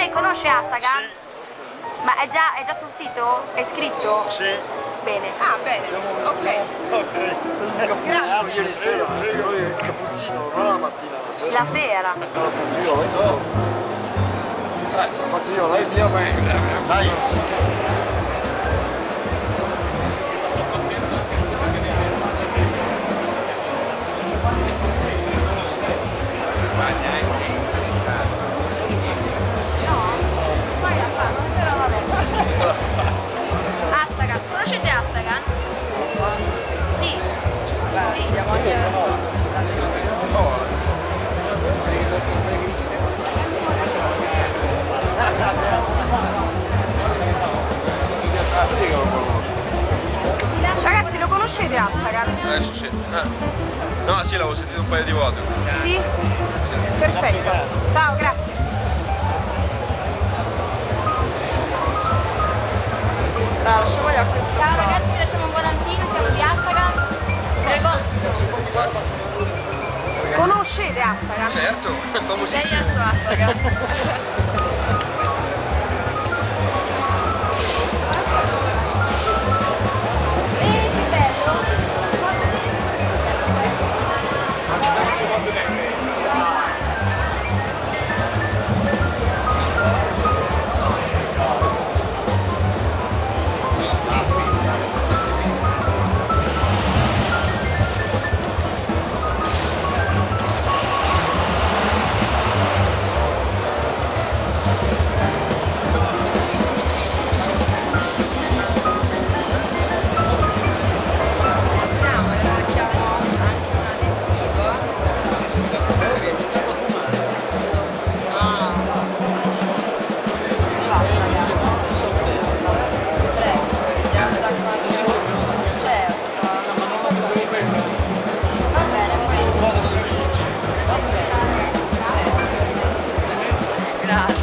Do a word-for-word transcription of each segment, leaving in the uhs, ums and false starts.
Lei conosce Astagan? Sì. Ma è già, è già sul sito? È iscritto? Sì. Bene. Ah, bene, ok. Ok. Il cappuccino ieri sera, poi il cappuccino, non la mattina, la sera. La sera. La faccio io, lei no. Eh, la faccio io, lei via me. Dai. Astagan, conoscete Astagan? Sì. Sì, andiamo anche a... Ragazzi, lo conoscete Astagan? Adesso sì. Eh. No, sì, l'avevo sentito un paio di volte. Sì? Sì. Perfetto. Ciao, grazie. Ciao ragazzi, vi lasciamo un volantino, siamo di Astagan. Prego. Conoscete Astagan? Certo, Lei famosissimo. è su Astagan. Eh, che bello. Passiamo e attacchiamo anche un adesivo. Ah. Fatta, ragazzi. Prego, gli attacco anche uno. Certo. Va bene, poi... Ok. Grazie.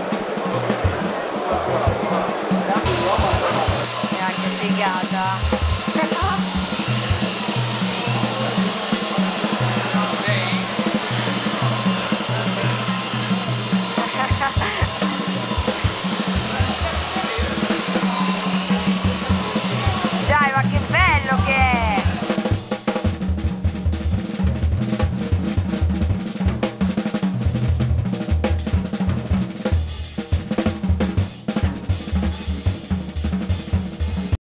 Che figata.